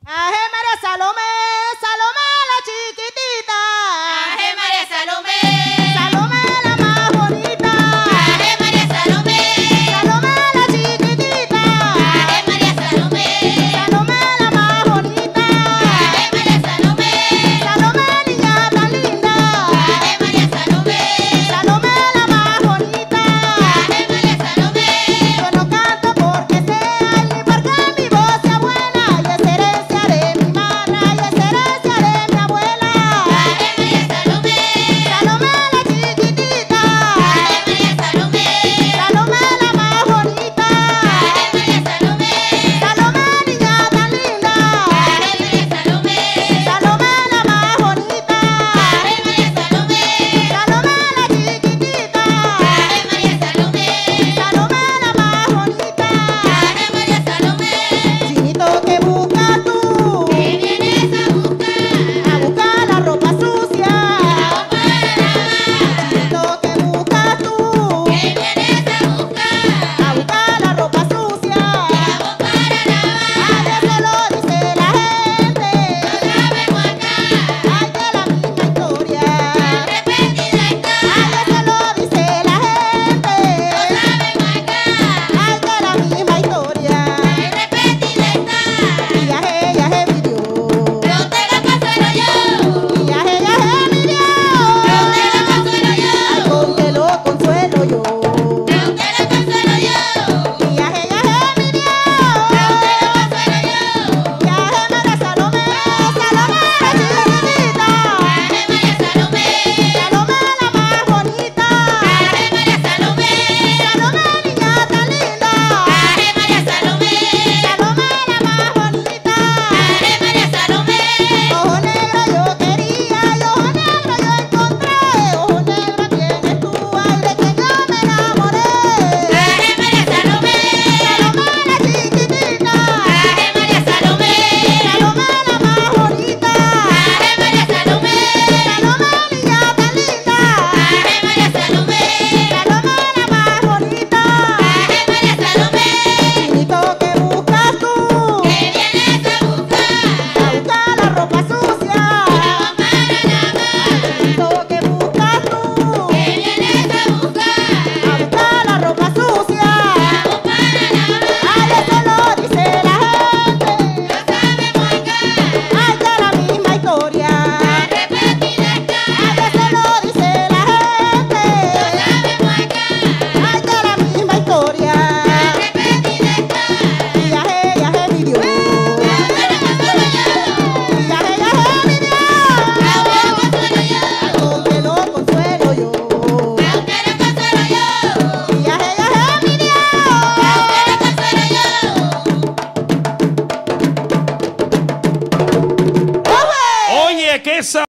Aje María Salomé, Salomé la chiquitita. Aje María Salomé. Salomé la más bonita. Aje María Salomé. Salomé la chiquitita. Aje María Salomé. Salomé la más bonita. Aje María Salomé. Salomé niña tan linda. Aje María Salomé. Salomé la más bonita. Aje María Salomé. Yo no canto porque sea ni porque mi voz sea buena. Y es herencia de mi madre, y es herencia de mi abuela. Aje María Salomé. Salomé la chiquitita. Aje María Salomé. Salomé la más bonita. Aje María Salomé. Salomé niña tan linda. Aje María Salomé. Salomé la más bonita. Aje María Salomé. Salomé la chiquitita. Aje María Salomé. Salomé la más bonita. Aje María Salomé. Chinito, ¿qué buscas tú? ¿Qué vienes a buscar? A buscar la ropa sucia. Agua para lavar. Chinito, ¿qué buscas tú? ¿Qué vienes a buscar? A buscar la ropa sucia. Agua para lavar. Ay, eso lo dice la gente. Lo sabemos acá. Ay, que la misma historia. Repetida está. Ay, eso lo dice la gente. Lo sabemos acá. Ay, que la misma historia. Repetida está. Viaje, viaje, mi Dios. No te la consuelo yo. Viaje, viaje, mi Dios. No te la consuelo yo. Ay, con que lo consuelo yo. No te la consuelo yo. Viaje, viaje, mi Dios. No te la consuelo yo. Viaje, María Salomé, Salomé la chiquitita. Aje María Salomé. Salomé la más bonita. Aje María Salomé. Salomé niña tan linda. Aje María Salomé. Salomé la más bonita. Aje María Salomé. Ojo negro yo quería y ojo negro yo encontré. Ojo negro tienes tú, ay, de que yo me enamoré. Aje María Salomé. Salomé la chiquitita. Aje María Salomé. Salomé la más bonita. Aje María Salomé. Salomé niña tan linda. Aje María Salomé. Salomé la más bonita. Aje María Salomé. Chinito, ¿qué buscas tú? ¿Qué vienes a buscar? A buscar la ropa sucia. Agua para lavar. Chinito, ¿qué buscas tú? ¿Qué vienes a buscar? A buscar la ropa sucia. Agua para lavar. Ay, eso lo dice la gente. Lo sabemos acá. Ay, que la misma historia. Repetida está. Ay, eso lo dice la gente. Lo sabemos acá. Ay, que la misma historia. Repetida está. Viaje, viaje, mi Dios. No te la consuelo yo. Viaje, viaje, mi Dios. No te la consuelo yo. Con que lo consuelo yo. No te la consuelo yo. Viaje, viaje, mi Dios. No te la consuelo yo. ¡Oye! Oye, qué